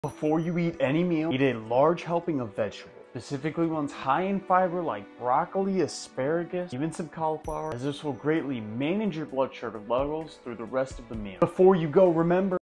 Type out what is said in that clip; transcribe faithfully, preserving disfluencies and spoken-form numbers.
Before you eat any meal, eat a large helping of vegetables, specifically ones high in fiber like broccoli, asparagus, even some cauliflower, as this will greatly manage your blood sugar levels through the rest of the meal. Before you go, remember,